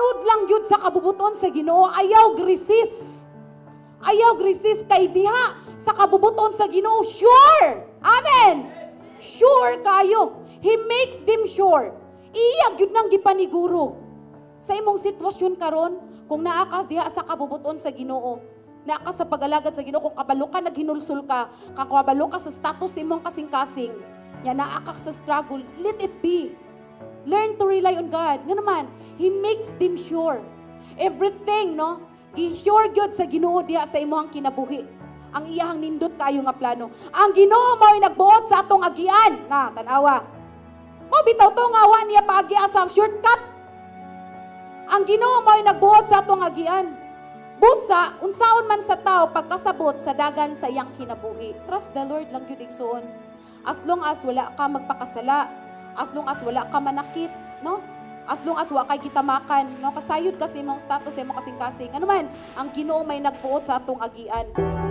Sunod lang yun sa kabubuton sa Ginoo. Ayaw resist. Ayaw resist kay diha sa kabubuton sa Ginoo. Sure! Amen! Sure kayo. He makes them sure. Iyag yun nang gipaniguro. Sa imong sitwasyon karon, kung naa ka diha sa kabubuton sa Ginoo, naa ka sa pag-alagad sa Ginoo, kung kabalo ka naghinulsol ka, kung kabalo ka sa status imong kasing-kasing, ya naa ka sa struggle, let it be. Learn to rely on God. Nga naman, He makes them sure. Everything, no? Gi-sure gyud sa Ginoo diha sa imong kinabuhi. Ang iyahang nindot kayo nga plano. Ang Ginoo mao'y nagbuot sa atong agian. Na, tanawa. Mo bitaw to nga awa niya paagia sa shortcut. Ang Ginoo mao'y nagbuot sa atong agian. Busa, unsaon man sa tao pagkasabot sa dagan sa iyang kinabuhi. Trust the Lord lang gyud igsoon. As long as wala ka magpakasala, as long as wala ka manakit, no? As long as wala kay kitamakan, no? Kasayod kasi imong status, imong kasing-kasing. Ano man, ang Ginoo may nagbuot sa atong agian.